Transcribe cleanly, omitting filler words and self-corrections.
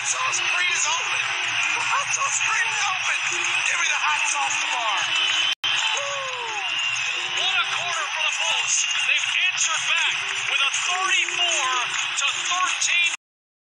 sauce cream is open. The hot sauce cream is open. Give me the hot sauce tomorrow. What a quarter for the Bulls. They've answered back with a 34-13